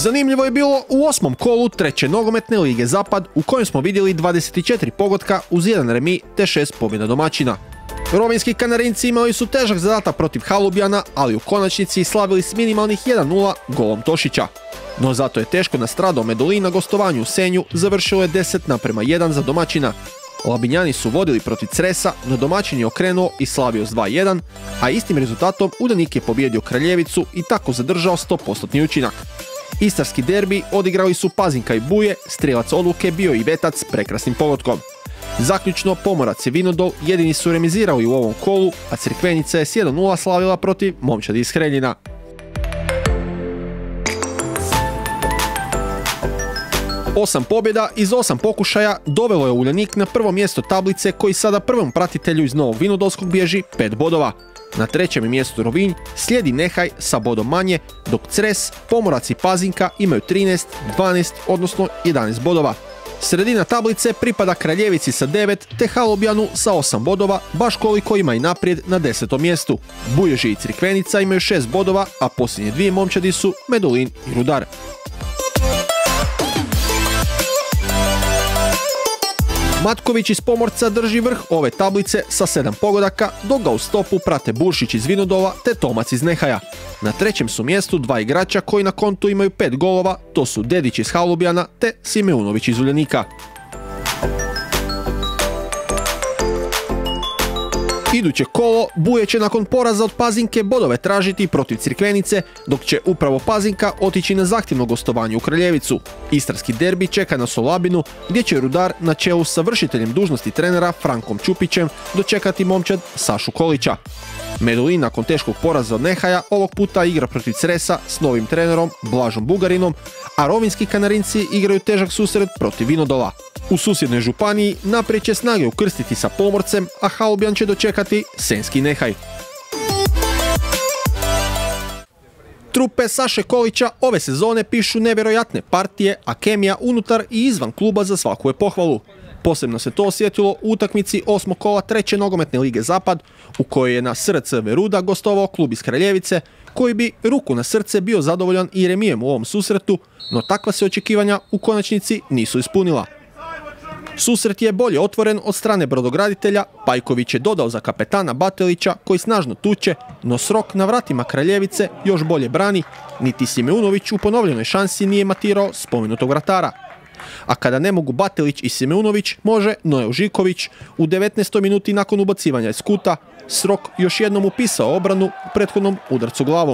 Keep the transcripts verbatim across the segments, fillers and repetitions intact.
Zanimljivo je bilo u osmom kolu treće nogometne lige Zapad u kojem smo vidjeli dvadeset četiri pogotka uz jedan remi te šest pobjeda domaćina. Rovinjski Kanarinci imali su težak zadatak protiv Halubjana, ali u konačnici slavili s minimalnih jedan nula golom Tošića. No zato je teško nastradao Medulin na gostovanju u Senju, završilo je deset naprema jedan za domaćina. Labinjani su vodili protiv Cresa, no domaćin je okrenuo i slavio s dva jedan, a istim rezultatom Uljanik je pobijedio Kraljevicu i tako zadržao sto posto učinak. Istarski derbi odigrali su Pazinka i Buje, strijelac odluke bio i Vetac s prekrasnim pogodkom. Zaključno, Pomorac i Vinodol jedini su remizirali u ovom kolu, a Crikvenica je s jedan nula slavila protiv Momčadi iz Hreljina. Osam pobjeda iz osam pokušaja dovelo je Uljanik na prvo mjesto tablice koji sada prvom pratitelju iz Novog Vinodolskog bježi pet bodova. Na trećem mjestu Rovinj, slijedi Nehaj sa bodom manje, dok Cres, Pomorac i Pazinka imaju trinaest, dvanaest odnosno jedanaest bodova. Sredina tablice pripada Kraljevici sa devet te Halubjanu sa osam bodova, baš koliko ima i naprijed na desetom mjestu. Buježi i Crikvenica imaju šest bodova, a posljednje dvije momčadi su Medulin i Rudar. Matković iz Pomorca drži vrh ove tablice sa sedam pogodaka, dok ga u stopu prate Buršić iz Vinodola te Tomac iz Nehaja. Na trećem su mjestu dva igrača koji na kontu imaju pet golova, to su Dedić iz Halubjana te Simeunović iz Uljanika. Iduće kolo Buje će nakon poraza od Pazinke bodove tražiti protiv Crikvenice, dok će upravo Pazinka otići na zahtjevno gostovanje u Kraljevicu. Istarski derbi čeka nas u Labinu, gdje će Rudar na čelu sa vršiteljem dužnosti trenera Frankom Čupićem dočekati momčad Sašu Kolića. Medulin nakon teškog poraza od Nehaja ovog puta igra protiv Cresa s novim trenerom Blažom Bugarinom, a rovinjski Kanarinci igraju težak susret protiv Vinodola. U susjednoj županiji naprijed će snage ukrstiti sa Pomorcem, a Halubjan će dočekati Senjski Nehaj. Trupe Saše Kolića ove sezone pišu nevjerojatne partije, a kemija unutar i izvan kluba za svaku je pohvalu. Posebno se to osjetilo u utakmici osmog kola treće nogometne lige Zapad, u kojoj je na S R C Veruda gostovao klub iz Kraljevice, koji bi ruku na srce bio zadovoljan i remijem u ovom susretu, no takva se očekivanja u konačnici nisu ispunila. Susret je bolje otvoren od strane brodograditelja, Pajković je dodao za kapetana Batelića koji snažno tuče, no Srok na vratima Kraljevice još bolje brani, niti Simeunović u ponovljenoj šansi nije matirao spomenutog vratara. A kada ne mogu Batelić i Simeunović, može Nojo Žiković u devetnaestoj minuti nakon ubacivanja iz kuta, Srok još jednom upisao obranu u prethodnom udarcu glavom.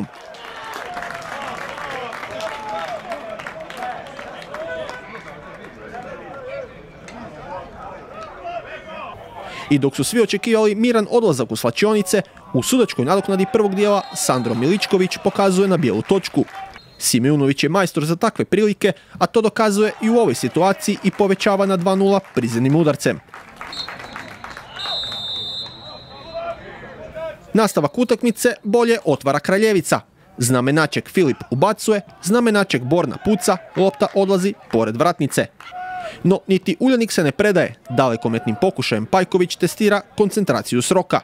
I dok su svi očekivali miran odlazak u slačionice, u sudačkoj nadoknadi prvog dijela Sandro Miličković pokazuje na bijelu točku. Simeunović je majstor za takve prilike, a to dokazuje i u ovoj situaciji i povećava na dva nula prizemnim udarcem. Nastavak utakmice bolje otvara Kraljevica. Znamenaček Filip ubacuje, znamenaček Borna puca, lopta odlazi pored vratnice. No niti Uljanik se ne predaje, dalekometnim pokušajem Pajković testira koncentraciju Sroka.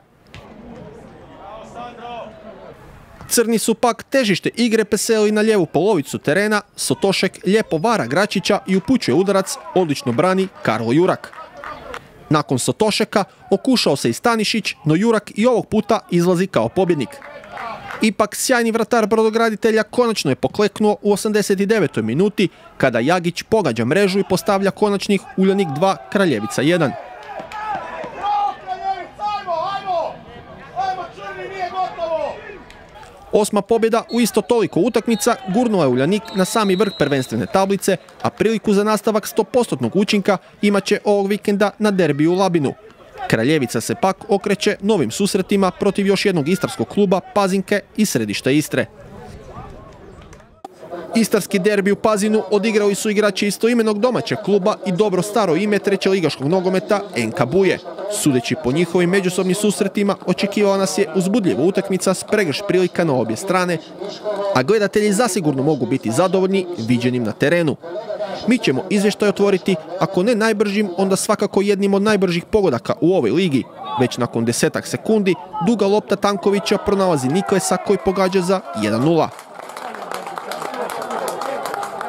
Crni su pak težište igre preselili na lijevu polovicu terena, Sotošek lijepo vara Gračića i upućuje udarac, odlično brani Karlo Jurak. Nakon Sotošeka okušao se i Stanišić, no Jurak i ovog puta izlazi kao pobjednik. Ipak sjajni vratar brodograditelja konačno je pokleknuo u osamdeset devetoj minuti kada Jagić pogađa mrežu i postavlja konačnih Uljanik dva, Kraljevica jedan. Osma pobjeda u isto toliko utakmica gurnula je Uljanik na sami vrh prvenstvene tablice, a priliku za nastavak sto posto učinka imat će ovog vikenda na derbiju u Labinu. Kraljevica se pak okreće novim susretima protiv još jednog istarskog kluba Pazinke i središta Istre. Istarski derbi u Pazinu odigrali su igrači istoimenog domaćeg kluba i dobro staro ime trećeligaškog nogometa N K Buje. Sudeći po njihovim međusobnim susretima, očekivala nas je uzbudljiva utakmica s pregršt prilika na obje strane, a gledatelji zasigurno mogu biti zadovoljni viđenim na terenu. Mi ćemo izvještaj otvoriti, ako ne najbržim, onda svakako jednim od najbržih pogodaka u ovoj ligi. Već nakon desetak sekundi, duga lopta Tankovića pronalazi Niklesa koji pogađa za jedan nula.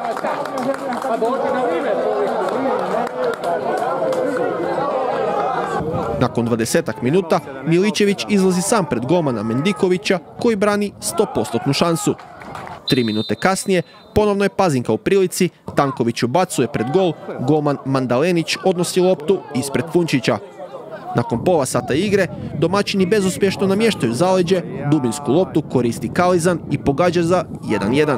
Nakon dvadesetak minuta Miličević izlazi sam pred golmana Mendikovića koji brani sto posto šansu. Tri minute kasnije ponovno je Pazinka u prilici, Tanković ubacuje pred gol, golman Mandalenić odnosi loptu ispred Funčića. Nakon pola sata igre domaćini bezuspješno namještaju zaleđe, dubinsku loptu koristi Kalizan i pogađa za jedan jedan.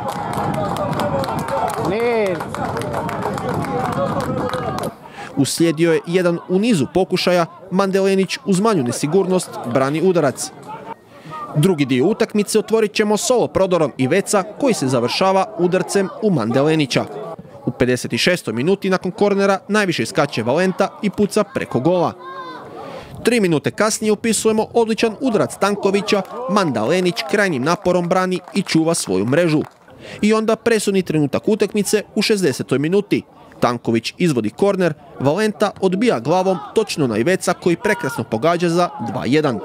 Uslijedio je jedan u nizu pokušaja, Mandalenić uz manju nesigurnost brani udarac. Drugi dio utakmice otvorit ćemo solo prodorom Iveca koji se završava udarcem u Mandalenića. U pedeset šestoj minuti nakon kornera najviše iskače Valenta i puca preko gola. Tri minute kasnije upisujemo odličan udarac Tankovića, Mandalenić krajnjim naporom brani i čuva svoju mrežu. I onda presudni trenutak utakmice u šezdesetoj minuti. Tanković izvodi korner, Valenta odbija glavom točno na Iveca koji prekrasno pogađa za dva jedan.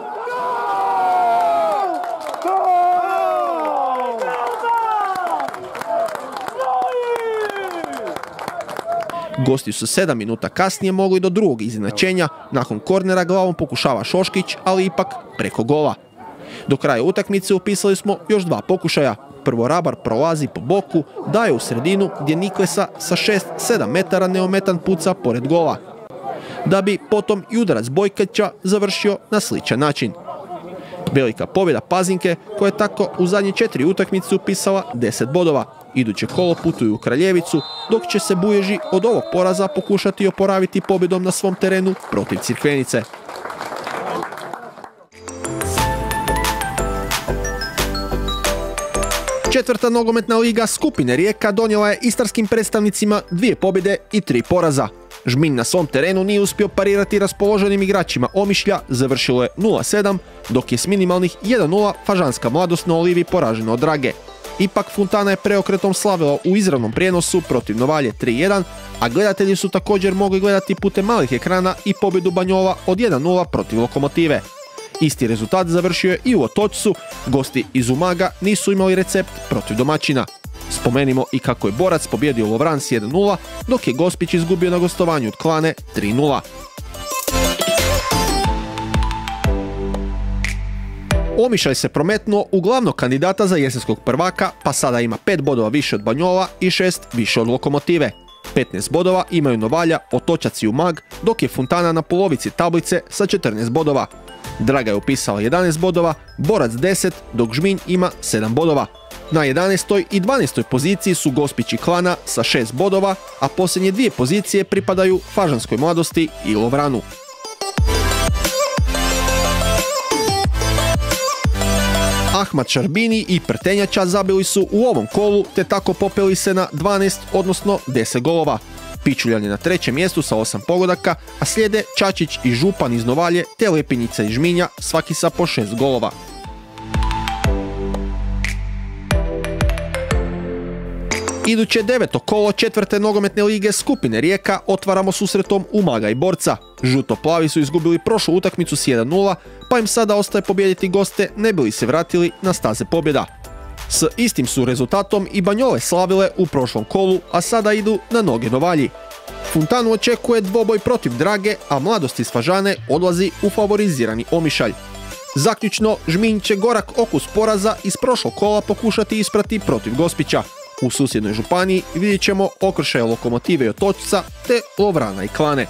Gosti su sedam minuta kasnije mogli do drugog izjednačenja, nakon kornera glavom pokušava Šoškić, ali ipak preko gola. Do kraja utakmice upisali smo još dva pokušaja. Prvo Rabar prolazi po boku, daje u sredinu gdje Niklesa sa šest sedam metara neometan puca pored gola. Da bi potom i udarac Bojkaća završio na sličan način. Velika pobjeda Pazinke koja je tako u zadnje četiri utakmice upisala deset bodova. Iduće kolo putuju u Kraljevicu, dok će se Buježi od ovog poraza pokušati oporaviti pobjedom na svom terenu protiv Crikvenice. Četvrta nogometna liga skupine Rijeka donijela je istarskim predstavnicima dvije pobjede i tri poraza. Žminj na svom terenu nije uspio parirati raspoloženim igračima Omišlja, završilo je nula sedam, dok je s minimalnih jedan nula Fažanska mladost na Olivi poražena od Drage. Ipak Fontana je preokretom slavila u izravnom prijenosu protiv Novalje tri jedan, a gledatelji su također mogli gledati putem malih ekrana i pobjedu Banjola od jedan nula protiv Lokomotive. Isti rezultat završio je i u Otočcu, gosti iz Umaga nisu imali recept protiv domaćina. Spomenimo i kako je Borac pobjedio Lovran s jedan nula, dok je Gospić izgubio na gostovanju od Klane tri nula. Omišalj se prometnuo u glavnog kandidata za jesenskog prvaka, pa sada ima pet bodova više od Banjola i šest više od Lokomotive. petnaest bodova imaju Novalja, Otočac i Umag, dok je Fontana na polovici tablice sa četrnaest bodova. Draga je upisala jedanaest bodova, Borac deset, dok Žminj ima sedam bodova. Na jedanaestoj i dvanaestoj poziciji su Gospić i Klana sa šest bodova, a posljednje dvije pozicije pripadaju Fažanskoj mladosti i Lovranu. Ahmad Šarbini i Prtenjača zabili su u ovom kolu te tako popeli se na dvanaest, odnosno deset golova. Pičuljan je na trećem mjestu sa osam pogodaka, a slijede Čačić i Župan iz Novalje te Lepinjica iz Žminja, svaki sa po šest golova. Iduće deveto kolo četvrte nogometne lige skupine Rijeka otvaramo susretom Umaga i Borca. Žuto-plavi su izgubili prošlu utakmicu s jedan nula, pa im sada ostaje pobijediti goste ne bi li se vratili na staze pobjeda. S istim su rezultatom i Banjole slavile u prošlom kolu, a sada idu na noge Novalji. Fontanu očekuje dvoboj protiv Drage, a Mladost iz Fažane odlazi u favorizirani Omišalj. Zaključno, Žminj će gorak okus poraza iz prošlog kola pokušati isprati protiv Gospića. U susjednoj županiji vidjet ćemo okršaje Lokomotive i Otočca te Lovrana i Klane.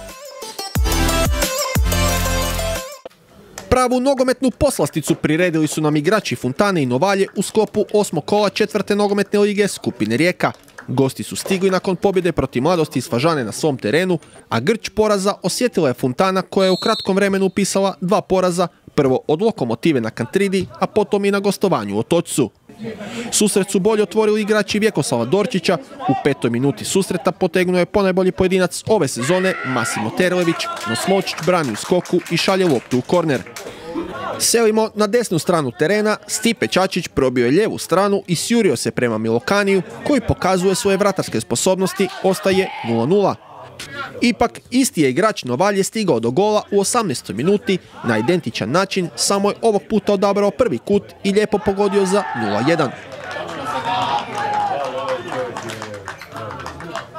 Pravu nogometnu poslasticu priredili su nam igrači Fontane i Novalje u sklopu osmog kola četvrte nogometne lige skupine Rijeka. Gosti su stigli nakon pobjede protiv Mladosti iz Fažane na svom terenu, a grč poraza osjetila je Fontana koja je u kratkom vremenu upisala dva poraza, prvo od Lokomotive na Kantridi, a potom i na gostovanju u Otočcu. Susret su bolje otvorili igrači Vjekoslava Dorčića, u petoj minuti susreta potegnuo je ponajbolji pojedinac ove sezone Masimo Terlević, no Smočić brani u skoku i šalje loptu u korner. Selimo na desnu stranu terena, Stipe Čačić probio je lijevu stranu i sjurio se prema Milokaniju koji pokazuje svoje vratarske sposobnosti, ostaje nula nula. Ipak, isti je igrač Novalje stigao do gola u osamnaestoj minuti na identičan način, samo je ovog puta odabrao prvi kut i lijepo pogodio za nula jedan.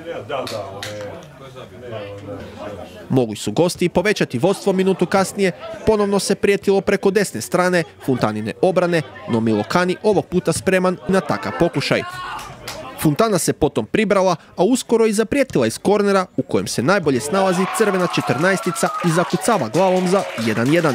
Mogli su gosti povećati vodstvo minutu kasnije, ponovno se prijetilo preko desne strane Funtanine obrane, no Milokani ovog puta spreman na takav pokušaj. Funtana se potom pribrala, a uskoro i zaprijetila iz kornera u kojem se najbolje snalazi crvena četrnaestica i zakucava glavom za jedan jedan.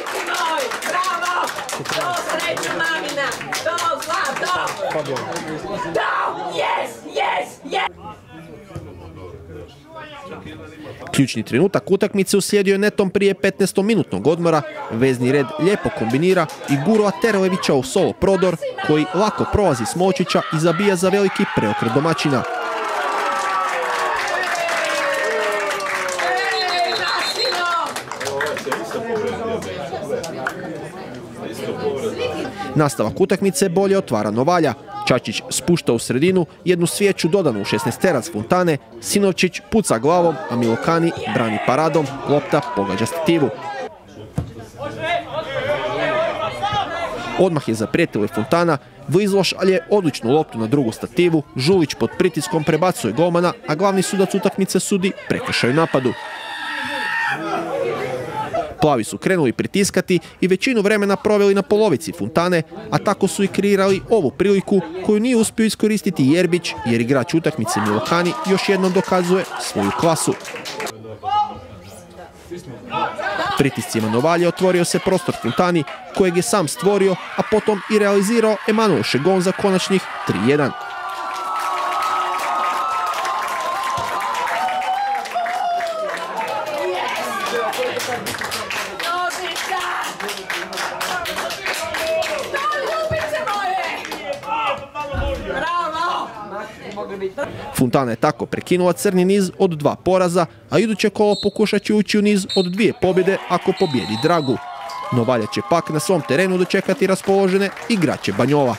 Ključni trenutak utakmice uslijedio je netom prije petnaestominutnog odmora. Vezni red lijepo kombinira i gura Terlevića u solo prodor koji lako prolazi Smolčića i zabija za veliki preokret domaćina. Nastavak utakmice bolje otvara Novalja. Čačić spušta u sredinu jednu svijeću dodanu u šesnaesterac Funtane, Sinovčić puca glavom, a Milokani brani paradom, lopta pogađa stativu. Odmah je zaprijetila i Funtana, Vizlo šalje odličnu loptu na drugu stativu, Žulić pod pritiskom prebacuje golmana, a glavni sudac utakmice sudi prekršaj u napadu. Plavi su krenuli pritiskati i većinu vremena proveli na polovici Funtane, a tako su i kreirali ovu priliku koju nije uspio iskoristiti Jerbić, jer igrač utakmice Milokani još jednom dokazuje svoju klasu. Pritiscima Novalje otvorio se prostor Funtani, kojeg je sam stvorio, a potom i realizirao Emanuel Šegon za konačnih tri jedan. Funtana je tako prekinula crni niz od dva poraza, a iduće kolo pokušat će ući u niz od dvije pobjede ako pobjedi Dragu. Novalja će pak na svom terenu dočekati raspoložene igrače Banjola.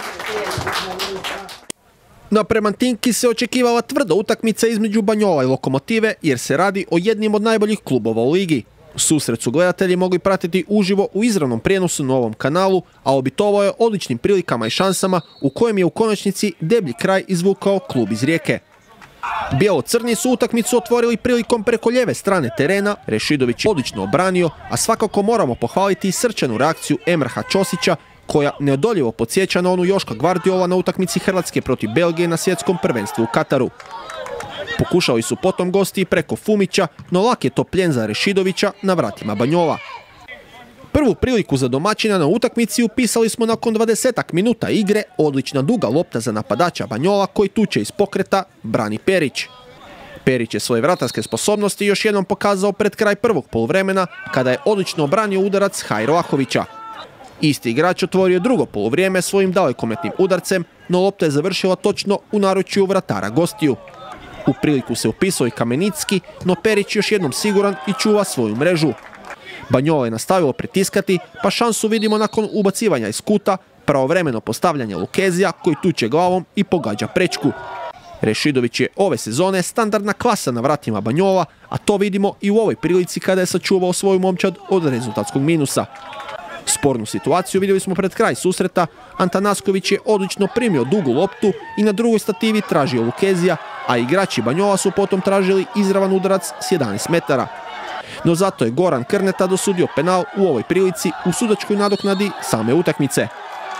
Na Premantinki se očekivala tvrda utakmica između Banjola i Lokomotive, jer se radi o jednim od najboljih klubova u ligi. Susret su gledatelji mogli pratiti uživo u izravnom prijenosu na ovom kanalu, a obitovao je odličnim prilikama i šansama u kojem je u konačnici deblji kraj izvukao klub iz Rijeke. Bijelo-crni su utakmicu otvorili prilikom preko lijeve strane terena, Rešidović je odlično obranio, a svakako moramo pohvaliti i srčanu reakciju Emraha Ćosića, koja neodoljivo podsjeća na onu Joška Gvardiola na utakmici Hrvatske protiv Belgije na svjetskom prvenstvu u Kataru. Pokušali su potom gosti preko Fumića, no lak je to plijen za Rešidovića na vratima Banjola. Prvu priliku za domaćina na utakmici upisali smo nakon dvadesetak minuta igre, odlična duga lopta za napadača Banjola koji tuče iz pokreta, brani Perić. Perić je svoje vratarske sposobnosti još jednom pokazao pred kraj prvog poluvremena, kada je odlično obranio udarac Hajro Ahovića. Isti igrač otvorio drugo poluvrijeme svojim dalekometnim udarcem, no lopta je završila točno u naručju vratara gostiju. U priliku se upisao i Kamenicki, no Perić još jednom siguran i čuva svoju mrežu. Banjola je nastavilo pritiskati, pa šansu vidimo nakon ubacivanja iz kuta, pravovremeno postavljanje Lukezija koji tuče glavom i pogađa prečku. Rešidović je ove sezone standardna klasa na vratima Banjola, a to vidimo i u ovoj prilici kada je sačuvao svoju momčad od rezultatskog minusa. Spornu situaciju vidjeli smo pred kraj susreta, Antanasković je odlično primio dugu loptu i na drugoj stativi tražio Lukezija, a igrači Banjola su potom tražili izravan udarac s jedanaest metara. No zato je Goran Krneta dosudio penal u ovoj prilici u sudačkoj nadoknadi same utakmice.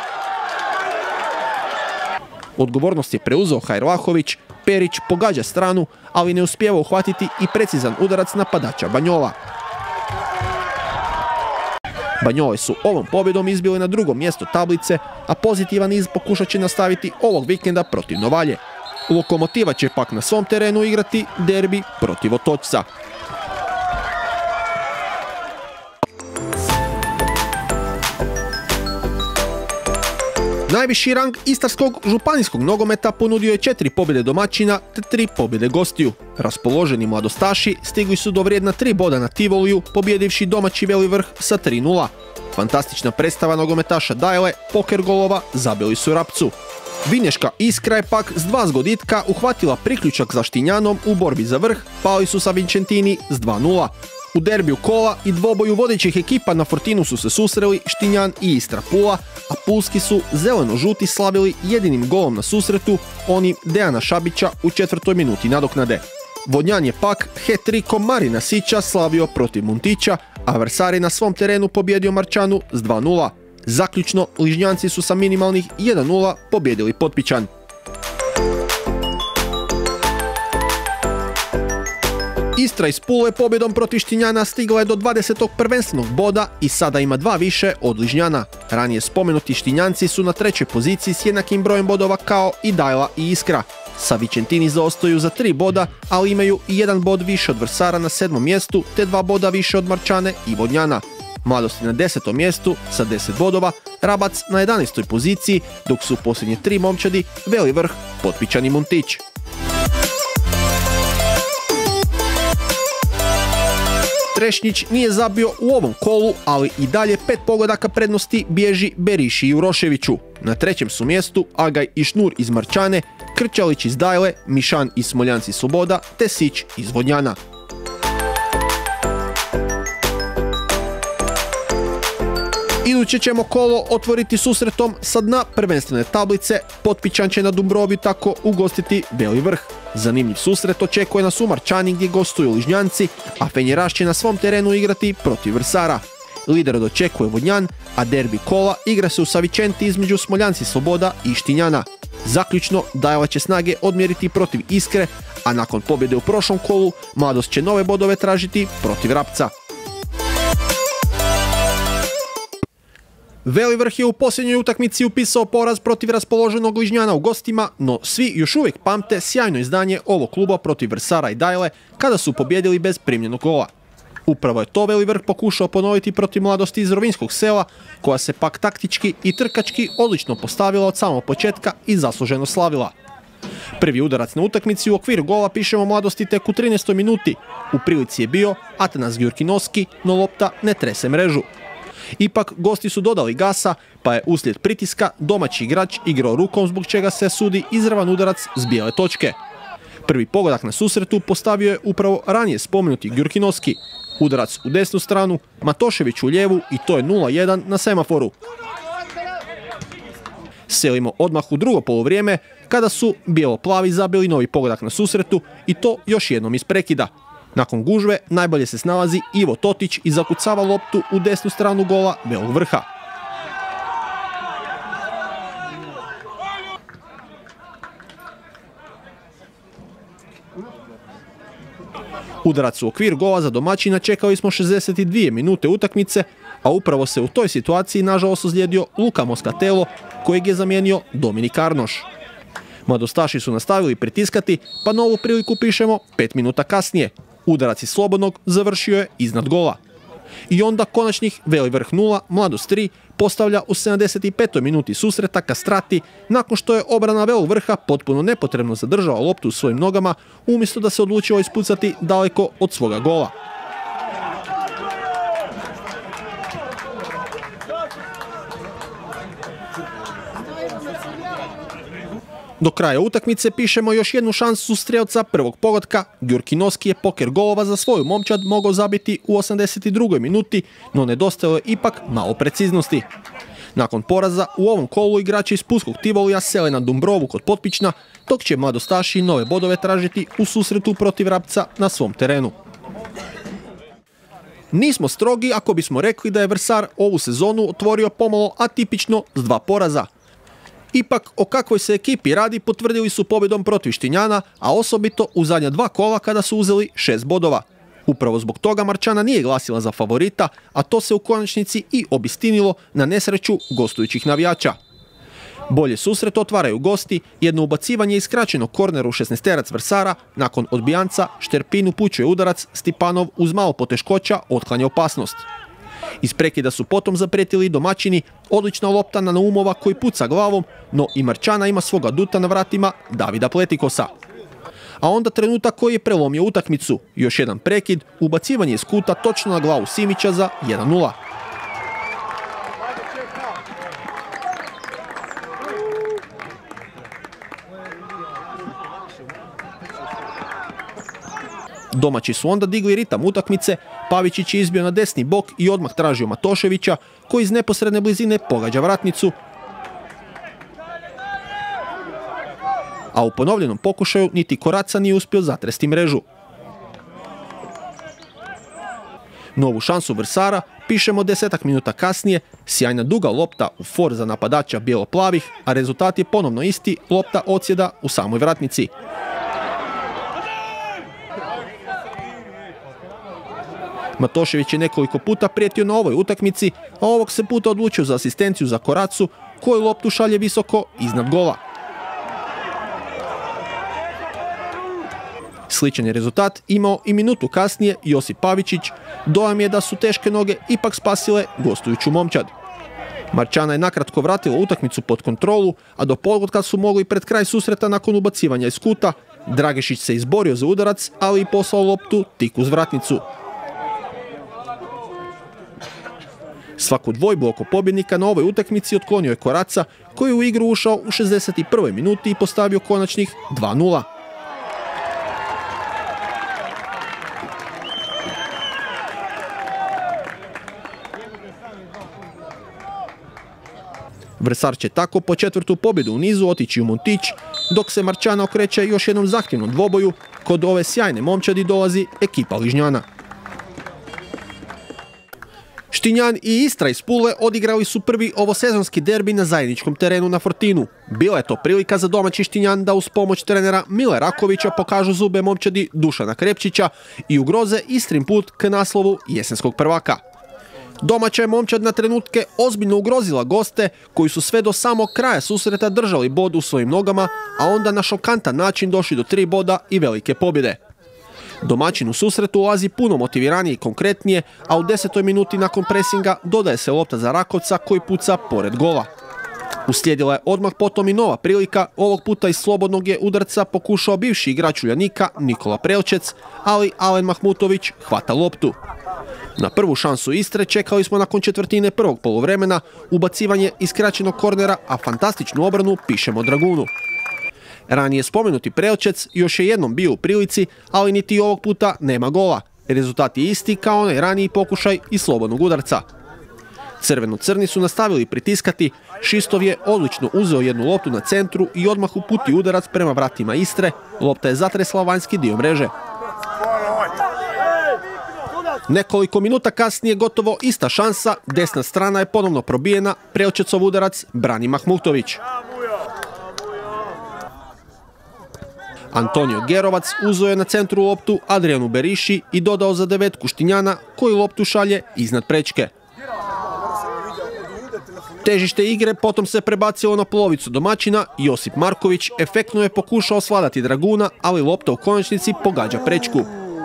Odgovornost je preuzeo Hajrovahović, Perić pogađa stranu, ali ne uspijeva uhvatiti i precizan udarac napadača Banjola. Banjole su ovom pobjedom izbili na drugom mjestu tablice, a pozitivan niz pokušat će nastaviti ovog vikenda protiv Novalje. Lokomotiva će pak na svom terenu igrati derbi protiv Otočca. Najviši rang istarskog županijskog nogometa ponudio je četiri pobjede domaćina te tri pobjede gostiju. Raspoloženi mladostaši stigli su do vrijedna tri boda na Tivoliju, pobjedivši domaći Veli Vrh sa tri nula. Fantastična predstava nogometaša Dajle, poker golova zabili su Rapcu. Vinješka Iskra je pak s dva zgoditka uhvatila priključak za Štinjanom u borbi za vrh, pali su sa Vinčentini s dva nula. U derbiju kola i dvoboju vodećih ekipa na Fortinu su se susreli Štinjan i Istra Pula, a pulski su zeleno-žuti slavili jedinim golom na susretu, onim Dejana Šabića u četvrtoj minuti nadoknade. Vodnjan je pak het-trikom Marina Sića slavio protiv Muntića, a Vrsar je na svom terenu pobjedio Marčanu s dva nula. Zaključno, Ližnjanci su sa minimalnih jedan nula pobjedili Potpićan. Istra iz Pule pobjedom protiv Štinjana stigla je do dvadesetog prvenstvenog boda i sada ima dva više od Ližnjana. Ranije spomenuti Štinjanci su na trećoj poziciji s jednakim brojem bodova kao i Dajla i Iskra. Sa Vičentini zaostaju za tri boda, ali imaju i jedan bod više od Vrsara na sedmom mjestu, te dva boda više od Marčane i Vodnjana. Mladost je na desetom mjestu sa deset bodova, Rabac na jedanaestoj poziciji, dok su posljednje tri momčadi Veli Vrh, Potpićan i Muntić. Trešnjić nije zabio u ovom kolu, ali i dalje pet pogodaka prednosti bježi Beriši i Uroševiću. Na trećem su mjestu Agaj i Šnur iz Marčane, Krčalić iz Dajle, Mišan i Smoljanci Sloboda, te Sić iz Vodnjana. Iduće ćemo kolo otvoriti susretom sa dna prvenstvene tablice. Potpićan će na Dumbroviju tako ugostiti Beli Vrh. Zanimljiv susret očekuje nas u Marčani gdje gostuju Ližnjanci, a Fenjeraš će na svom terenu igrati protiv Vrsara. Lider dočekuje Vodnjan, a derbi kola igra se u Savičenti između Smoljanci Sloboda i Štinjana. Zaključno, Dajla će snage odmjeriti protiv Iskre, a nakon pobjede u prošlom kolu, Mladost će nove bodove tražiti protiv Rapca. Veli Vrh je u posljednjoj utakmici upisao poraz protiv raspoloženog Ližnjana u gostima, no svi još uvijek pamte sjajno izdanje ovog kluba protiv Vrsara i Dajle kada su pobjedili bez primljenog gola. Upravo je to Veli Vrh pokušao ponoviti protiv Mladosti iz Rovinjskog sela, koja se pak taktički i trkački odlično postavila od samog početka i zasluženo slavila. Prvi udarac na utakmici u okviru gola pišemo Mladosti tek u trinaestoj minuti. U prilici je bio Atanas Gjurkinovski, no lopta ne trese mrežu. Ipak, gosti su dodali gasa, pa je uslijed pritiska domaći igrač igrao rukom zbog čega se sudi izravan udarac s bijele točke. Prvi pogodak na susretu postavio je upravo ranije spomenuti Gjurkinovski. Udarac u desnu stranu, Matošević u lijevu i to je nula jedan na semaforu. Selimo odmah u drugo poluvrijeme kada su bijelo-plavi zabili novi pogodak na susretu i to još jednom iz prekida. Nakon gužve najbolje se snalazi Ivo Totić i zakucava loptu u desnu stranu gola Belog Vrha. Udarac u okvir gola za domaćina čekali smo šezdeset dvije minute utakmice, a upravo se u toj situaciji nažalost ozlijedio Luka Moscatello, kojeg je zamijenio Dominik Arnoš. Mladostaši su nastavili pritiskati, pa novu priliku pišemo pet minuta kasnije. Udarac iz slobodnog završio je iznad gola. I onda konačnih Veli Vrh nula, Mladost tri postavlja u sedamdeset petoj minuti susreta Kastrati nakon što je obrana Velog Vrha potpuno nepotrebno zadržala loptu u svojim nogama umjesto da se odlučila ispucati daleko od svoga gola. Do kraja utakmice pišemo još jednu šansu strijelca prvog pogotka. Gjurkinovski je poker golova za svoju momčad mogao zabiti u osamdeset drugoj minuti, no nedostajalo je ipak malo preciznosti. Nakon poraza u ovom kolu igrači iz Pulskog Tivolija sele na Dumbrovu kod Potpićna, dok će mladostaši nove bodove tražiti u susretu protiv Rapca na svom terenu. Nismo strogi ako bismo rekli da je Vrsar ovu sezonu otvorio pomalo atipično s dva poraza. Ipak, o kakvoj se ekipi radi potvrdili su pobjedom protiv Štinjana, a osobito u zadnja dva kola kada su uzeli šest bodova. Upravo zbog toga Marčana nije glasila za favorita, a to se u konačnici i obistinilo na nesreću gostujućih navijača. Bolje susret otvaraju gosti, jedno ubacivanje iz skraćenog kornera u šesnaesterac Vrsara, nakon odbijanca Šterpin upućuje udarac, Stipanov uz malo poteškoća otklanja opasnost. Iz prekida su potom zaprijetili domaćini, odlična lopta na Naumova koji puca glavom, no i Marčana ima svoga duta na vratima Davida Pletikosa. A onda trenutak koji je prelomio utakmicu, još jedan prekid, ubacivanje iz kuta točno na glavu Simića za jedan nula. Domaći su onda digli ritam utakmice, Pavičić je izbio na desni bok i odmah tražio Matoševića, koji iz neposredne blizine pogađa vratnicu, a u ponovljenom pokušaju niti Koraca nije uspio zatresti mrežu. Novu šansu Vrsara pišemo desetak minuta kasnije, sjajna duga lopta u for za napadača bijelo-plavih, a rezultat je ponovno isti, lopta odsjeda u samoj vratnici. Matošević je nekoliko puta prijetio na ovoj utakmici, a ovog se puta odlučio za asistenciju za Koracu, koju loptu šalje visoko iznad gola. Sličan je rezultat imao i minutu kasnije Josip Pavičić, dojam je da su teške noge ipak spasile gostujuću momčad. Marčana je nakratko vratila utakmicu pod kontrolu, a do pogotka su mogli pred kraj susreta nakon ubacivanja iz kuta. Dragešić se izborio za udarac, ali i poslao loptu tik uz vratnicu. Svaku dvojbu oko pobjednika na ovoj utakmici otklonio je Koraca, koji je u igru ušao u šezdeset prvoj minuti i postavio konačnih dva nula. Vrsar će tako po četvrtu pobjedu u nizu otići u Montić, dok se Marčana okreće još jednom zahtjevnom dvoboju. Kod ove sjajne momčadi dolazi ekipa Ližnjana. Štinjan i Istra iz Pule odigrali su prvi ovosezonski derbi na zajedničkom terenu na Fortinu. Bila je to prilika za domaći Štinjan da uz pomoć trenera Mile Rakovića pokažu zube momčadi Dušana Krepčića i ugroze Istrin put k naslovu jesenskog prvaka. Domaća je momčad na trenutke ozbiljno ugrozila goste, koji su sve do samog kraja susreta držali bod u svojim nogama, a onda na šokantan način došli do tri boda i velike pobjede. Domaćin u susretu ulazi puno motiviranije i konkretnije, a u desetoj minuti nakon presinga dodaje se lopta za Rakovca, koji puca pored gola. Uslijedila je odmah potom i nova prilika, ovog puta iz slobodnog je udarca pokušao bivši igrač Uljanika Nikola Prelčec, ali Alen Mahmutović hvata loptu. Na prvu šansu Istre čekali smo nakon četvrtine prvog poluvremena, ubacivanje iz kraćenog kornera, a fantastičnu obranu pišemo Dragunu. Ranije spomenuti Prelčec još je jednom bio u prilici, ali niti ovog puta nema gola. Rezultat je isti kao onaj raniji pokušaj iz slobodnog udarca. Crveno-crni su nastavili pritiskati, Šistov je odlično uzeo jednu loptu na centru i odmah uputio udarac prema vratima Istre, lopta je zatresla vanjski dio mreže. Nekoliko minuta kasnije gotovo ista šansa, desna strana je ponovno probijena, Prelčecov udarac brani Mahmutović. Antonio Gerovac uzeo je na centru loptu Adrianu Beriši i dodao za devetku Štinjana, koji loptu šalje iznad prečke. Težište igre potom se prebacilo na polovicu domaćina, Josip Marković efektno je pokušao svladati Draguna, ali lopta u konačnici pogađa prečku.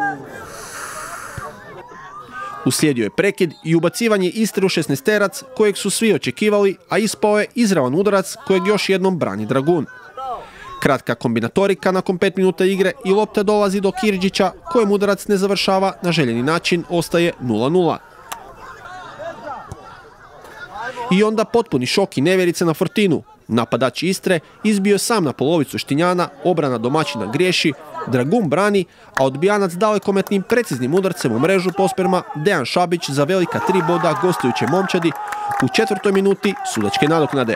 Uslijedio je prekid i ubacivanje Istre u šesnaesterac, kojeg su svi očekivali, a ispao je izravan udarac kojeg još jednom brani Dragun. Kratka kombinatorika nakon pet minuta igre i lopta dolazi do Kirđića, kojem udarac ne završava na željeni način, ostaje nula nula. I onda potpuni šok i nevjerice na Fortinu. Napadač Istre izbio sam na polovicu Štinjana, obrana domaćina griješi, Dragun brani, a odbijanac dalekometnim preciznim udarcem u mrežu posprema Dejan Šabić za velika tri boda gostujuće momčadi u četvrtoj minuti sudačke nadoknade.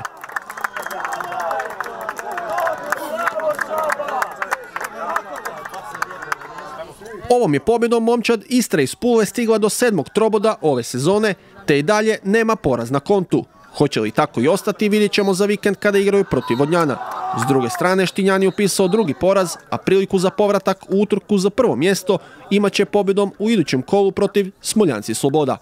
Ovom je pobjedom momčad Istra iz Pule stigla do sedmog troboda ove sezone, te i dalje nema poraz na kontu. Hoće li tako i ostati, vidjet ćemo za vikend kada igraju protiv Vodnjana. S druge strane, Štinjan je upisao drugi poraz, a priliku za povratak u utrku za prvo mjesto imat će pobjedom u idućem kolu protiv Smoljanci Sloboda.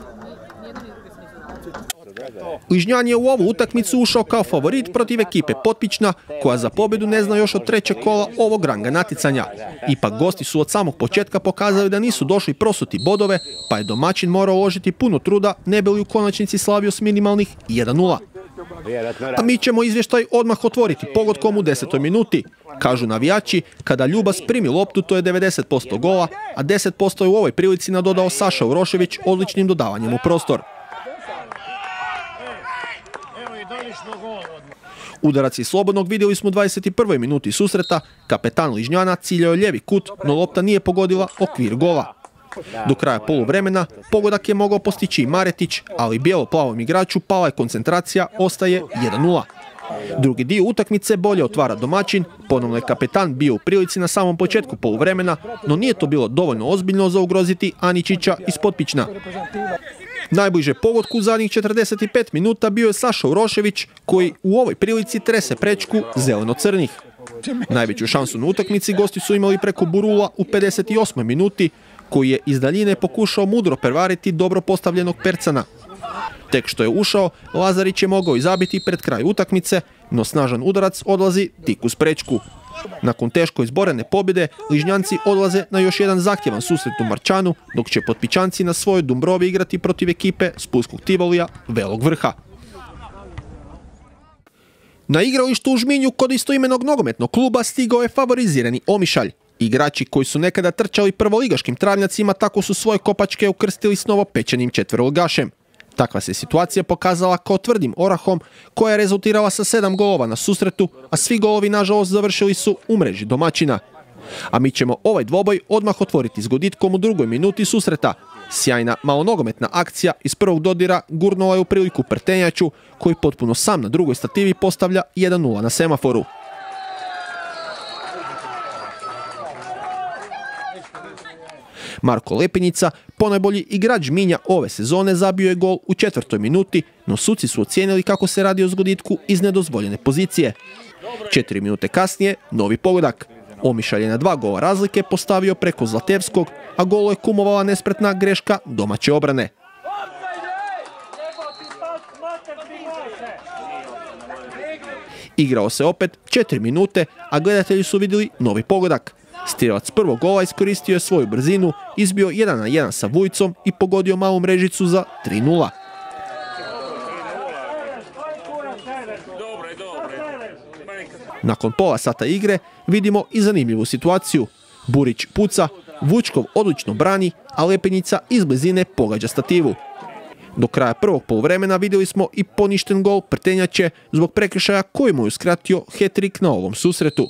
Ližnjan je u ovu utakmicu ušao kao favorit protiv ekipe Potpična, koja za pobjedu ne zna još od trećeg kola ovog ranga natjecanja. Ipak gosti su od samog početka pokazali da nisu došli prosuti bodove, pa je domaćin morao uložiti puno truda, ne bi li u konačnici slavio s minimalnih jedan nula. A mi ćemo izvještaj odmah otvoriti pogodkom u desetoj minuti. Kažu navijači, kada Ljubas primi loptu, to je devedeset posto gola, a deset posto je u ovoj prilici nadodao Saša Urošević odličnim dodavanjem u prostor. Udarac iz slobodnog vidjeli smo u dvadeset prvoj minuti susreta, kapetan Ližnjana ciljao je lijevi kut, no lopta nije pogodila okvir gola. Do kraja poluvremena pogodak je mogao postići i Maretić, ali bijelo-plavom igraču pala je koncentracija, ostaje jedan nula. Drugi dio utakmice bolje otvara domaćin, ponovno je kapetan bio u prilici na samom početku poluvremena, no nije to bilo dovoljno ozbiljno za ugroziti Aničića iz Potpična. Najbliže pogodku u zadnjih četrdeset pet minuta bio je Saša Urošević, koji u ovoj prilici trese prečku zeleno-crnih. Najveću šansu na utakmici gosti su imali preko Burula u pedeset osmoj minuti, koji je iz daljine pokušao mudro prevariti dobro postavljenog Percana. Tek što je ušao, Lazarić je mogao izabiti pred kraj utakmice, no snažan udarac odlazi tik uz prečku. Nakon teško izborene pobjede, Ližnjanci odlaze na još jedan zahtjevan susret u Marčanu, dok će Potpičanci na svojoj Dumbrovi igrati protiv ekipe Splitskog Tivolija Velog Vrha. Na igralištu u Žminju kod istoimenog nogometnog kluba stigao je favorizirani Omišalj. Igrači koji su nekada trčali prvoligaškim travnjacima tako su svoje kopačke ukrstili s novopečenim četveroligašem. Takva se situacija pokazala kao tvrdim orahom koja je rezultirala sa sedam golova na susretu, a svi golovi nažalost završili su u mreži domaćina. A mi ćemo ovaj dvoboj odmah otvoriti s goditkom u drugoj minuti susreta. Sjajna malonogometna akcija iz prvog dodira gurnula je u priliku Prtenjaču, koji potpuno sam na drugoj stativi postavlja jedan nula na semaforu. Marko Lepinjica, ponajbolji igrač Žminja ove sezone, zabio je gol u četvrtoj minuti, no suci su ocijenili kako se radi o zgoditku iz nedozvoljene pozicije. Četiri minute kasnije, novi pogodak. Omišalj je na dva gola razlike postavio preko Zlatevskog, a golo je kumovala nespretna greška domaće obrane. Igrao se opet četiri minute, a gledatelji su vidjeli novi pogodak. Strijelac prvog gola iskoristio je svoju brzinu, izbio jedan na jedan sa Vujicom i pogodio malu mrežicu za tri nula. Nakon pola sata igre vidimo i zanimljivu situaciju. Burić puca, Vučkov odlično brani, a Lepinjica iz blizine pogađa stativu. Do kraja prvog poluvremena vidjeli smo i poništen gol Prtenjače zbog prekršaja koji mu je uskratio hat-trick na ovom susretu.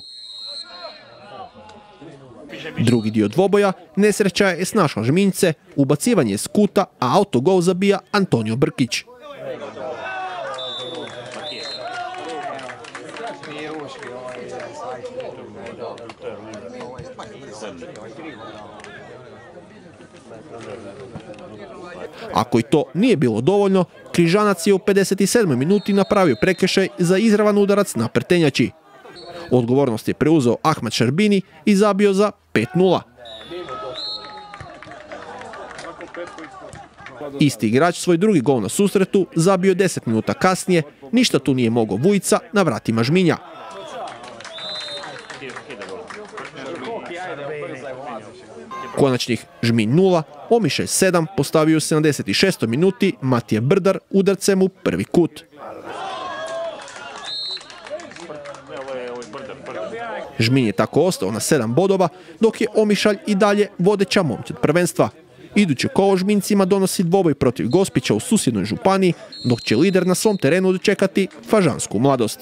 Drugi dio dvoboja nesreća je snašla Žminjce, ubacivanje iz kuta, a autogol zabija Antonio Brkić. Ako i to nije bilo dovoljno, Križanac je u pedeset sedmoj minuti napravio prekršaj za izravan udarac na Prtenjači. Odgovornost je preuzeo Ahmad Šarbini i zabio za pet nula. Isti igrač svoj drugi gol na susretu zabio deset minuta kasnije, ništa tu nije mogao Vujica na vratima Žminja. Konačnih Žminj nula, Omišalj sedam postavio u sedamdeset šestoj minuti Matije Brdar udarcem u prvi kut. Žminj je tako ostao na sedam bodova, dok je Omišalj i dalje vodeća momčad prvenstva. Iduće kolo Žminjcima donosi dvoboj protiv Gospića u susjednoj županiji, dok će lider na svom terenu dočekati Fažansku Mladost.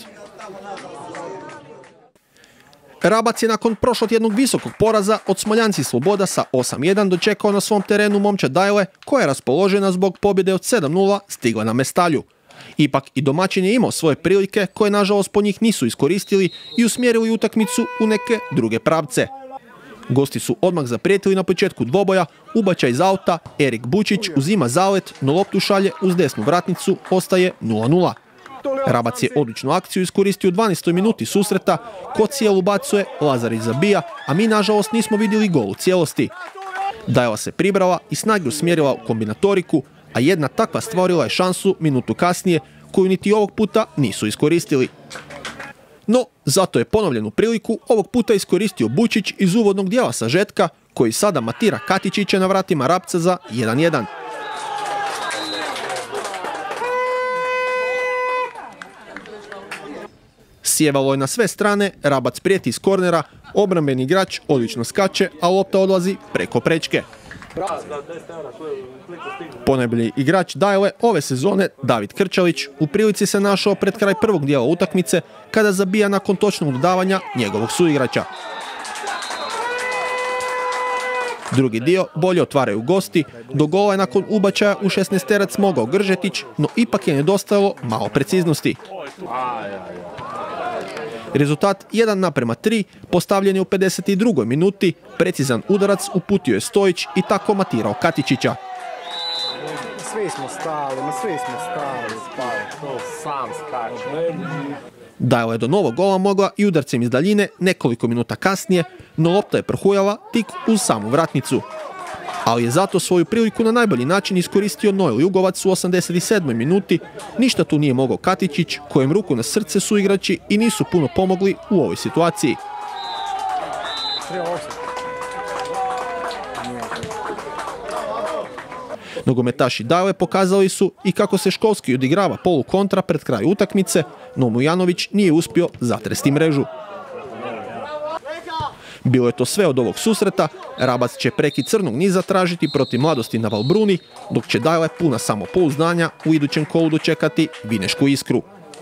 Rabac je nakon prošlotjednog visokog poraza od Smoljanci Sloboda sa osam jedan dočekao na svom terenu momčad Dajle, koja je raspoložena zbog pobjede od sedam nula stigla na Mestalju. Ipak i domaćin je imao svoje prilike koje nažalost po njih nisu iskoristili i usmjerili utakmicu u neke druge pravce. Gosti su odmah zaprijetili na početku dvoboja, ubačaj iz auta, Erik Bučić uzima zalet, no loptu šalje uz desnu vratnicu, ostaje nula nula. Rabac je odličnu akciju iskoristio u dvanaestoj minuti susreta, Kocijel ubacuje, Lazarić zabija, a mi nažalost nismo vidjeli gol u cijelosti. Dajla se pribrala i snage usmjerila u kombinatoriku, a jedna takva stvorila je šansu minutu kasnije, koju niti ovog puta nisu iskoristili. No, zato je ponovljenu priliku ovog puta iskoristio Bučić iz uvodnog dijela sažetka, koji sada matira Katičića na vratima Rabca za jedan jedan. Sjevalo je na sve strane, Rabac prijeti iz kornera, Obrambeni igrač odlično skače, a lopta odlazi preko prečke. Ponajbolji igrač Dajle ove sezone, David Krčalić, u prilici se našao pred kraj prvog dijela utakmice kada zabija nakon točnog dodavanja njegovog suigrača. Drugi dio bolje otvaraju gosti, do gola je nakon ubačaja u šesnaesterac mogao Gržetić, no ipak je nedostajalo malo preciznosti. Rezultat jedan naprema tri postavljen je u pedeset drugoj minuti, precizan udarac uputio je Stojić i tako matirao Katičića. Svi smo stali, ma svi smo stali, spali, to sam skače. Dajla je do novog gola mogla i udarcem iz daljine nekoliko minuta kasnije, no lopta je prohujala tik uz samu vratnicu. Ali je zato svoju priliku na najbolji način iskoristio Noel Jugovac u osamdeset sedmoj minuti, ništa tu nije mogao Katičić, kojem ruku na srce su igrači i nisu puno pomogli u ovoj situaciji. Nogometaši Dajle pokazali su i kako se školski odigrava polu kontra pred kraj utakmice, no Mujanović nije uspio zatresti mrežu. Bilo je to sve od ovog susreta, Rabac će prekid crnog niza tražiti protiv Mladosti na Valbruni, dok će Dajle puna samopouzdanja u idućem kolu dočekati Vinešku Iskru.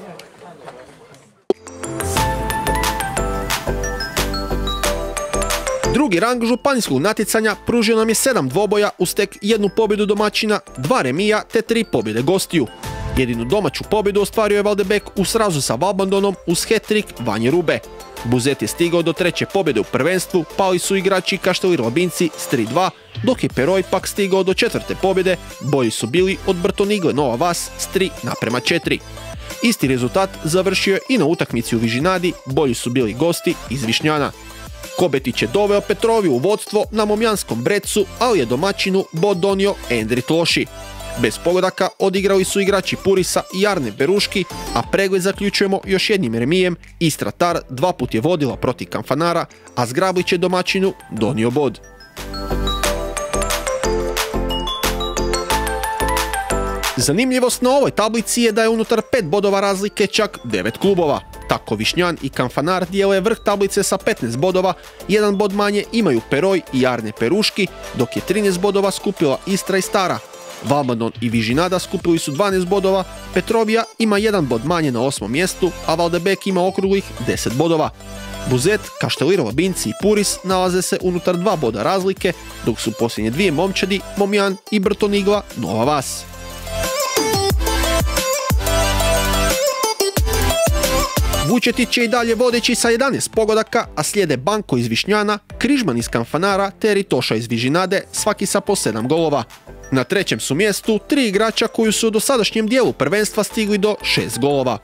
Drugi rang županijskog natjecanja pružio nam je sedam dvoboja uz tek jednu pobjedu domaćina, dva remija te tri pobjede gostiju. Jedinu domaću pobjedu ostvario je Valdebek u srazu sa Valbandonom uz hat-trick Vanje Rube. Buzet je stigao do treće pobjede u prvenstvu, pali su igrači Kaštelir Labinci s tri dva, dok je Peroj pak stigao do četvrte pobjede, bolji su bili od Brtonigle Nova Vas s tri naprema četiri. Isti rezultat završio je i na utakmici u Vižinadi, bolji su bili gosti iz Višnjana. Kobetić je doveo Petroviju u vodstvo na momjanskom Brecu, ali je domaćinu bod donio Endrit Loši. Bez pogodaka odigrali su igrači Purisa i Jarne Beruški, a pregled zaključujemo još jednim remijem. Istra Tar dva put je vodila protiv Kanfanara, a Zgrablić je domaćinu donio bod. Zanimljivost na ovoj tablici je da je unutar pet bodova razlike čak devet klubova. Tako Višnjan i Kanfanar dijele vrh tablice sa petnaest bodova, jedan bod manje imaju Peroj i Jarne Peruški, dok je trinaest bodova skupila Istra i Stara. Valbandon i Vižinada skupili su dvanaest bodova, Petrovija ima jedan bod manje na osmom mjestu, a Valdebek ima okruglih deset bodova. Buzet, Kaštelir Labinci i Puris nalaze se unutar dva boda razlike, dok su posljednje dvije momčadi, Momjan i Brtonigla Nova Vas. Vučetić je i dalje vodeći sa jedanaest pogodaka, a slijede Banko iz Višnjana, Križman iz Kanfanara te Ritoša iz Vižinade, svaki sa po sedam golova. Na trećem su mjestu tri igrača koji su u dosadašnjem dijelu prvenstva stigli do šest golova.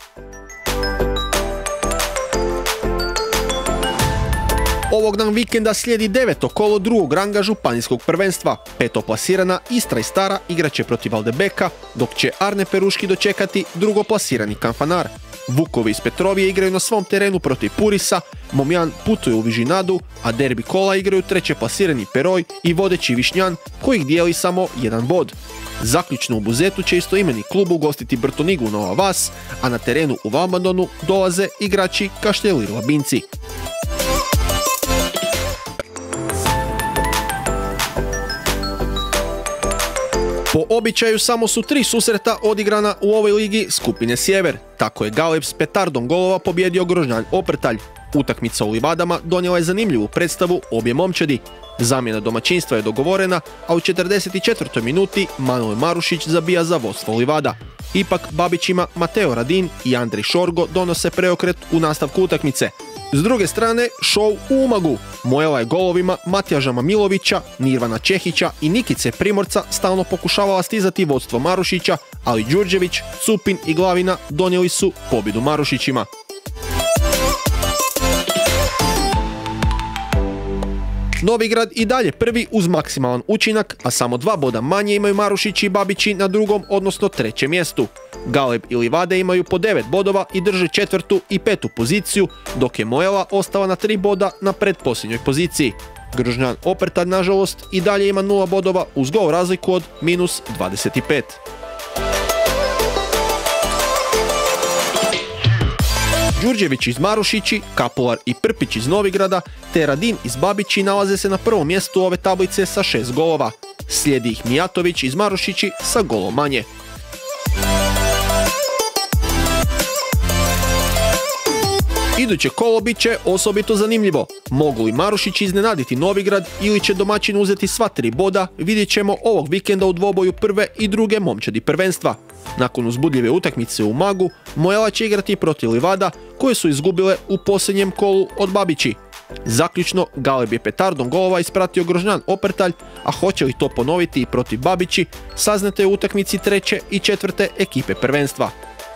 Ovog nam vikenda slijedi deveto kolo drugog ranga županijskog prvenstva. Petoplasirana Istra i Stara igraće protiv Valdebeka, dok će Arne Peruški dočekati drugoplasirani Kanfanar. Vukovi iz Petrovije igraju na svom terenu protiv Purisa, Momjan putuje u Vižinadu, a derbi kola igraju treće plasirani Peroj i vodeći Višnjan, kojih dijeli samo jedan bod. Zaključno u Buzetu će istoimeni klub ugostiti Brtoniglu Nova Vas, a na terenu u Valbandonu dolaze igrači Kaštelir Labinci. Po običaju samo su tri susreta odigrana u ovoj ligi skupine Sjever. Tako je Galeb s petardom golova pobjedio Grožnjan Oprtalj. Utakmica u Livadama donijela je zanimljivu predstavu obje momčadi. Zamjena domaćinstva je dogovorena, a u četrdeset četvrtoj minuti Manuel Marušić zabija za vodstvo Livada. Ipak Babićima Mateo Radin i Andrej Šorgo donose preokret u nastavku utakmice. S druge strane, šou u Umagu. Mojela je golovima Matijaža Mamilovića, Nirvana Čehića i Nikice Primorca stalno pokušavala stizati vodstvo Marušića, ali Đurđević, Cupin i Glavina donijeli su pobjedu Marušićima. Novigrad i dalje prvi uz maksimalan učinak, a samo dva boda manje imaju Marušići i Babići na drugom, odnosno trećem mjestu. Galeb i Livade imaju po devet bodova i drže četvrtu i petu poziciju, dok je Mojela ostala na tri boda na pretposljednjoj poziciji. Grožnjan Oprtalj, nažalost, i dalje ima nula bodova uz gol razliku od minus dvadeset pet. Đurđević iz Marušići, Kapular i Prpić iz Novigrada te Radin iz Babići nalaze se na prvom mjestu ove tablice sa šest golova. Slijedi ih Mijatović iz Marušići sa golom manje. Iduće kolo bit će osobito zanimljivo. Mogu li Marušić iznenaditi Novigrad ili će domaćin uzeti sva tri boda, vidjet ćemo ovog vikenda u dvoboju prve i druge momčadi prvenstva. Nakon uzbudljive utakmice u Magu, Mojela će igrati protiv Livada, koje su izgubile u posljednjem kolu od Babići. Zaključno, Galeb je petardom golova ispratio Grožnjan Opertalj, a hoće li to ponoviti i protiv Babići, saznate u utakmici treće i četvrte ekipe prvenstva.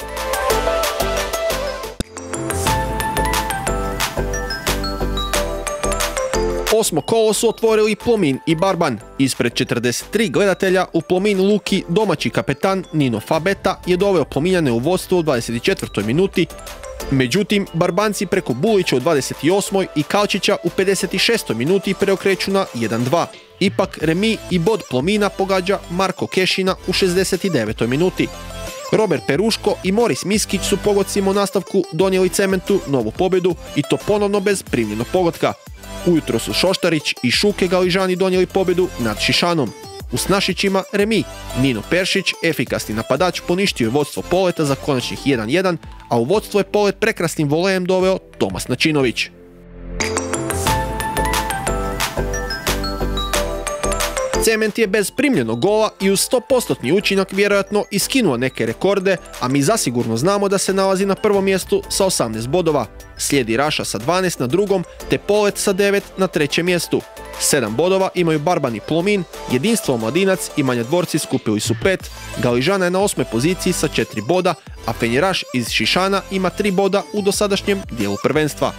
Osmo kolo su otvorili Plomin i Barban. Ispred četrdeset tri gledatelja u Plomin luki domaći kapetan Nino Fabeta je doveo Plominjane u vodstvo u dvadeset četvrtoj minuti. Međutim, Barbanci preko Bulića u dvadeset osmoj i Kalčića u pedeset šestoj minuti preokreću na jedan dva. Ipak remi i bod Plomina pogađa Marko Kešina u šezdeset devetoj minuti. Robert Peruško i Moris Miskić su pogodcima u nastavku donijeli Cementu novu pobjedu i to ponovno bez primljenog pogotka. Ujutro su Šoštarić i Šuke Galižani donijeli pobjedu nad Šišanom. U Snašićima remi. Nino Peršić, efikasni napadač, poništio je vodstvo Poleta za konačnih jedan jedan, a u vodstvo je Polet prekrasnim volejem doveo Tomas Načinović. Cement je bez primljenog gola i uz sto posto učinak vjerojatno iskinuo neke rekorde, a mi zasigurno znamo da se nalazi na prvom mjestu sa osamnaest bodova. Slijedi Raša sa dvanaest na drugom, te Polet sa devet na trećem mjestu. sedam bodova imaju Barban i Plomin, Jedinstvo Omladinac i Manjadvorci skupili su pet, Galižana je na osmoj poziciji sa četiri boda, a Fenjeraš iz Šišana ima tri boda u dosadašnjem dijelu prvenstva.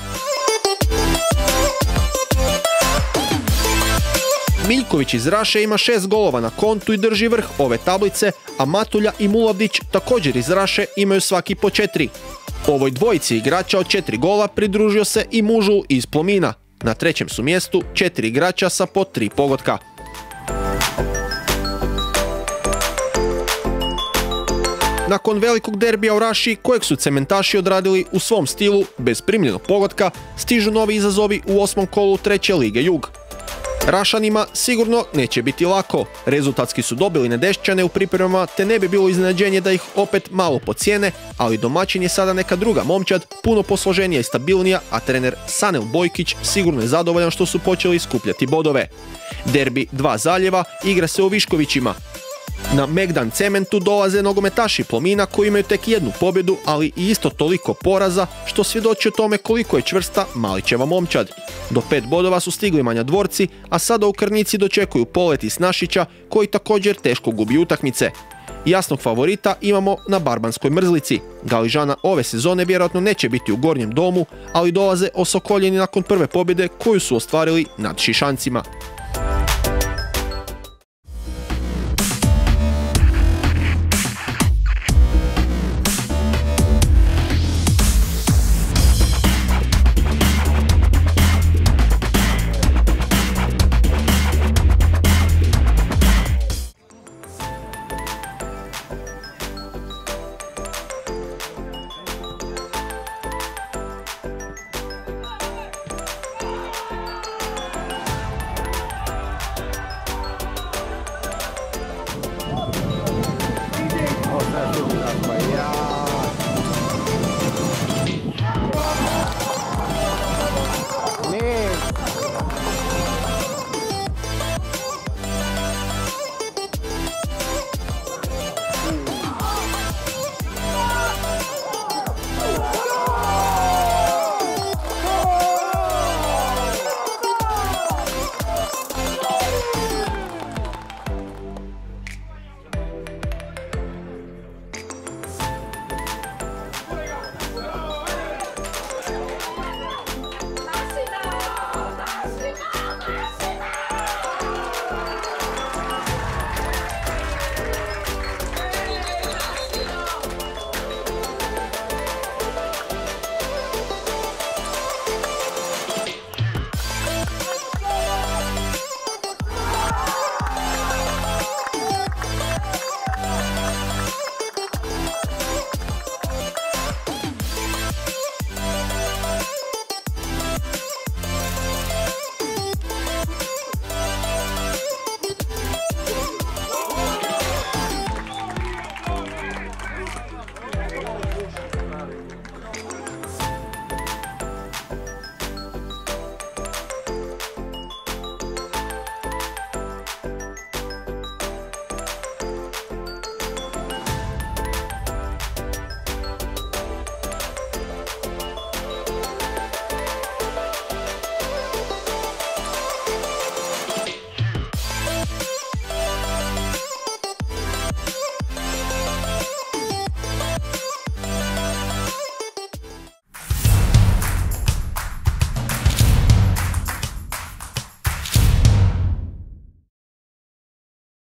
Miljković iz Raše ima šest golova na kontu i drži vrh ove tablice, a Matulja i Mulavdić također iz Raše imaju svaki po četiri. Ovoj dvojici igrača od četiri gola pridružio se i Mužul iz Plomina. Na trećem su mjestu četiri igrača sa po tri pogotka. Nakon velikog derbija u Raši, kojeg su cementaši odradili u svom stilu bez primljenog pogotka, stižu novi izazovi u osmom kolu treće lige Jug. Rašanima sigurno neće biti lako. Rezultatski su dobili Nedešćane u pripremama, te ne bi bilo iznenađenje da ih opet malo pocijene, ali domaćin je sada neka druga momčad, puno posloženija i stabilnija, a trener Sanel Bojkić sigurno je zadovoljan što su počeli skupljati bodove. Derbi dva zaljeva igra se u Viškovićima. Na Megdan Cementu dolaze nogometaši Plomina koji imaju tek jednu pobjedu, ali i isto toliko poraza, što svjedoči o tome koliko je čvrsta Malićeva momčad. Do pet bodova su stigli Manjadvorci, a sada u Krnici dočekuju Polet i Snašića, koji također teško gubi utakmice. Jasnog favorita imamo na Barbanskoj mrzlici. Galižana ove sezone vjerojatno neće biti u gornjem domu, ali dolaze osokoljeni nakon prve pobjede koju su ostvarili nad Šišancima.